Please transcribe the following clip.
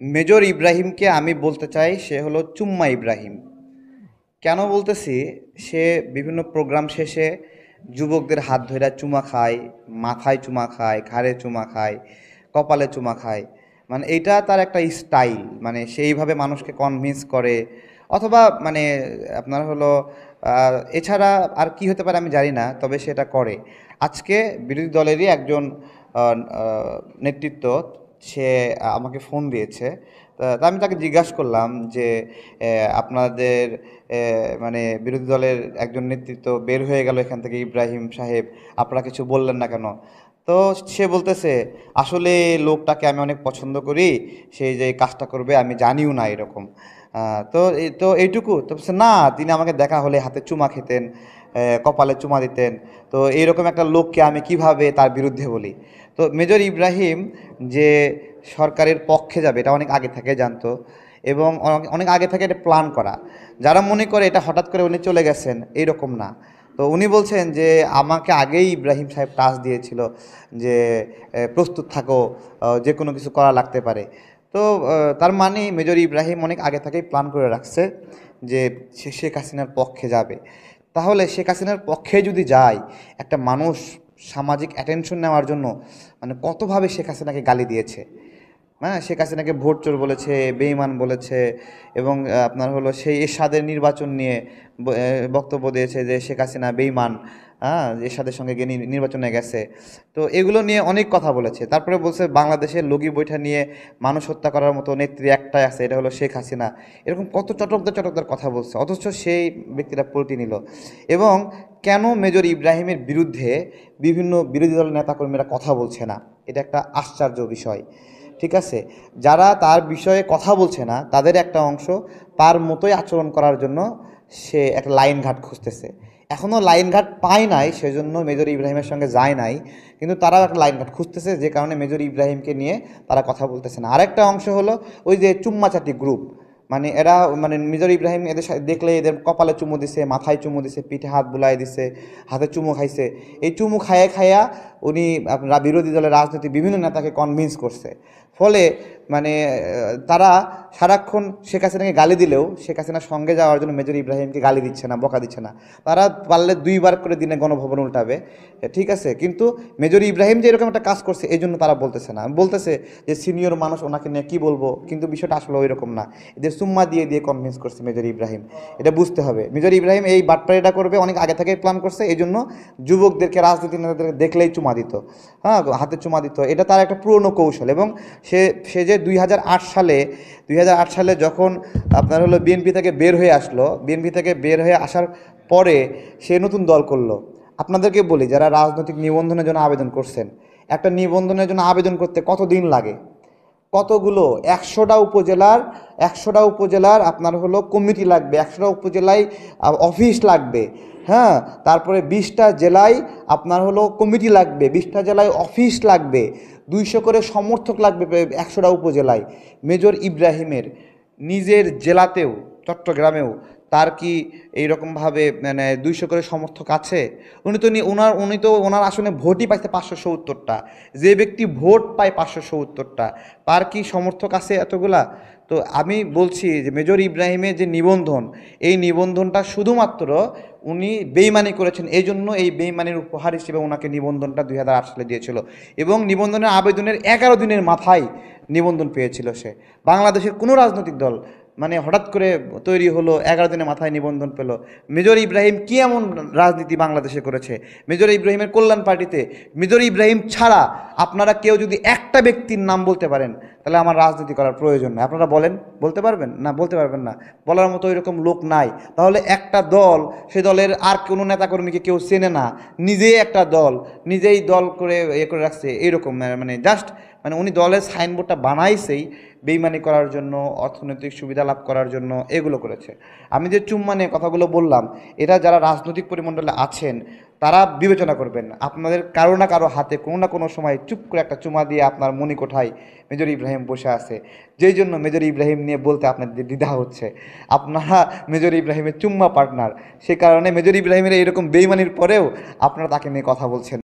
Major ইব্রাহিমকে আমি বলতে চাই সে হলো চুম্মা ইব্রাহিম। কেন বলতেছি? সে বিভিন্ন প্রোগ্রাম শেষে যুবকদের হাত ধইরা চুমা খায়, মাথায় চুমা খায়, ঘাড়ে চুমা খায়, কপালে চুমা খায়। মানে এইটা তার একটা স্টাইল, মানে সেইভাবে মানুষকে কনভিন্স করে। অথবা মানে আপনার হলো এছাড়া আর কি হতে পারে আমি জানি না, তবে সেটা করে। আজকে বিরোধী দলেরই একজন নেতৃত্ব, সে আমাকে ফোন দিয়েছে। তা আমি তাকে জিজ্ঞাসা করলাম যে আপনাদের মানে বিরোধী দলের একজন নেতৃত্ব বের হয়ে গেল এখান থেকে, ইব্রাহিম সাহেব, আপনারা কিছু বললেন না কেন? তো সে বলতেছে, আসলে লোকটাকে আমি অনেক পছন্দ করি, সে যে এই কাজটা করবে আমি জানিও না এরকম। তো এইটুকু তো বলছে, না, তিনি আমাকে দেখা হলে হাতে চুমা খেতেন, কপালে চুমা দিতেন। তো এইরকম একটা লোককে আমি কিভাবে তার বিরুদ্ধে বলি? তো মেজর ইব্রাহিম যে সরকারের পক্ষে যাবে এটা অনেক আগে থেকে জানতো, এবং অনেক আগে থেকে এটা প্ল্যান করা। যারা মনে করে এটা হঠাৎ করে উনি চলে গেছেন, এইরকম না। তো উনি বলছেন যে আমাকে আগেই ইব্রাহিম সাহেব টাচ দিয়েছিল যে প্রস্তুত থাকো, যে কোনো কিছু করা লাগতে পারে। তো তার মানে মেজর ইব্রাহিম অনেক আগে থেকেই প্ল্যান করে রাখছে যে সে শেখ হাসিনার পক্ষে যাবে। তাহলে শেখ হাসিনার পক্ষে যদি যায় একটা মানুষ, সামাজিক অ্যাটেনশন নেওয়ার জন্য মানে কতভাবে শেখ হাসিনাকে গালি দিয়েছে। হ্যাঁ, শেখ হাসিনাকে ভোট চোর বলেছে, বেঈমান বলেছে, এবং আপনার হলো সেই এরশাদের নির্বাচন নিয়ে বক্তব্য দিয়েছে যে শেখ হাসিনা বেঈমান। হ্যাঁ, এরশাদের সঙ্গে গিয়ে নির্বাচনে গেছে। তো এগুলো নিয়ে অনেক কথা বলেছে। তারপরে বলছে বাংলাদেশের লগি বৈঠা নিয়ে মানুষ হত্যা করার মতো নেত্রী একটাই আছে, এটা হলো শেখ হাসিনা। এরকম কত চটকদার চটকদার কথা বলছে, অথচ সেই ব্যক্তিরা পল্টি নিল। এবং কেন মেজর ইব্রাহিমের বিরুদ্ধে বিভিন্ন বিরোধী দলের নেতাকর্মীরা কথা বলছে না, এটা একটা আশ্চর্য বিষয়। ঠিক আছে, যারা তার বিষয়ে কথা বলছে না তাদের একটা অংশ তার মতোই আচরণ করার জন্য সে একটা লাইন ঘাট খুঁজতেছে। এখনও লাইন ঘাট পায় নাই, সেজন্য মেজর ইব্রাহিমের সঙ্গে যায় নাই, কিন্তু তারাও একটা লাইন ঘাট খুঁজতেছে, যে কারণে মেজর ইব্রাহিমকে নিয়ে তারা কথা বলতেছে না। আরেকটা অংশ হলো ওই যে চুম্মাচাটি গ্রুপ, মানে এরা মানে মেজর ইব্রাহিম এদের দেখলে এদের কপালে চুমু দিছে, মাথায় চুমু দিছে, পিঠে হাত বুলাই দিছে, হাতে চুমু খাইছে। এই চুমু খাইয়া খাইয়া উনি বিরোধী দলের রাজনীতি বিভিন্ন নেতাকে কনভিন্স করছে। ফলে মানে তারা সারাক্ষণ শেখ হাসিনাকে গালি দিলেও শেখ হাসিনার সঙ্গে যাওয়ার জন্য মেজর ইব্রাহিমকে গালি দিচ্ছে না, বকা দিচ্ছে না। তারা পারলে 2বার করে দিনে গণভবন উল্টাবে, ঠিক আছে, কিন্তু মেজর ইব্রাহিম যে এরকম একটা কাজ করছে এই জন্য তারা বলতেছে না। বলতেছে যে সিনিয়র মানুষ, ওনাকে নিয়ে কী বলবো, কিন্তু বিষয়টা আসলে ওই রকম না। এদের সুম্মা দিয়ে দিয়ে কনভিন্স করছে মেজর ইব্রাহিম, এটা বুঝতে হবে। মেজর ইব্রাহিম এই বাটপাড়িটা করবে অনেক আগে থেকেই প্ল্যান করছে, এই জন্য যুবকদেরকে, রাজনীতি নেতাদেরকে দেখলেই চুমা দিত, হ্যাঁ, হাতে চুমা দিত। এটা তার একটা পুরনো কৌশল। এবং সে সে যে 2008 সালে যখন আপনার হলো বিএনপি থেকে বের হয়ে আসলো, বিএনপি থেকে বের হয়ে আসার পরে সে নতুন দল করলো। আপনাদেরকে বলি, যারা রাজনৈতিক নিবন্ধনের জন্য আবেদন করছেন, একটা নিবন্ধনের জন্য আবেদন করতে কত দিন লাগে? কতগুলো 100টা উপজেলার আপনার হলো কমিটি লাগবে, 100টা উপজেলায় অফিস লাগবে। হ্যাঁ, তারপরে 20টা জেলায় আপনার হলো কমিটি লাগবে, 20টা জেলায় অফিস লাগবে, 200 করে সমর্থক লাগবে 100টা উপজেলায়। মেজর ইব্রাহিমের নিজের জেলাতেও, চট্টগ্রামেও তার কি এইরকমভাবে মানে 200 করে সমর্থক আছে? উনি তো ওনার আসনে ভোটই পাইছে 570টা। যে ব্যক্তি ভোট পায় 570টা, তার কি সমর্থক আছে এতগুলা? তো আমি বলছি যে মেজর ইব্রাহিমের যে নিবন্ধন, এই নিবন্ধনটা শুধুমাত্র উনি বেইমানি করেছেন, এই জন্য এই বেইমানির উপহার হিসেবে ওনাকে নিবন্ধনটা 2008 সালে দিয়েছিল। এবং নিবন্ধনের আবেদনের 11 দিনের মাথায় নিবন্ধন পেয়েছিল সে। বাংলাদেশের কোনো রাজনৈতিক দল মানে হঠাৎ করে তৈরি হলো, 11 দিনের মাথায় নিবন্ধন পেল? মেজর ইব্রাহিম কি এমন রাজনীতি বাংলাদেশে করেছে? মেজর ইব্রাহিমের কল্যাণ পার্টিতে মেজর ইব্রাহিম ছাড়া আপনারা কেউ যদি একটা ব্যক্তির নাম বলতে পারেন, তাহলে আমার রাজনীতি করার প্রয়োজন নেই। আপনারা বলেন, বলতে পারবেন? না, বলতে পারবেন না। বলার মতো এরকম লোক নাই। তাহলে একটা দল, সে দলের আর কোনো নেতাকর্মীকে কেউ চেনে না, নিজেই একটা দল, নিজেই দল করে করে রাখছে, এরকম মানে জাস্ট মানে উনি দলের সাইনবোর্ডটা বানাইছেই বেইমানি করার জন্য, অর্থনৈতিক সুবিধা লাভ করার জন্য এগুলো করেছে। আমি যে চুম্মা নিয়ে কথাগুলো বললাম, এটা যারা রাজনৈতিক পরিমণ্ডলে আছেন তারা বিবেচনা করবেন। আপনাদের কারো না কারো হাতে কোনো না কোনো সময় চুপ করে একটা চুমা দিয়ে আপনার মণিকোঠায় মেজর ইব্রাহিম বসে আছে, যেই জন্য মেজর ইব্রাহিম নিয়ে বলতে আপনাদের দ্বিধা হচ্ছে। আপনারা মেজর ইব্রাহিমের চুম্মা পার্টনার, সে কারণে মেজর ইব্রাহিমের এরকম বেইমানির পরেও আপনারা তাকে নিয়ে কথা বলছেন।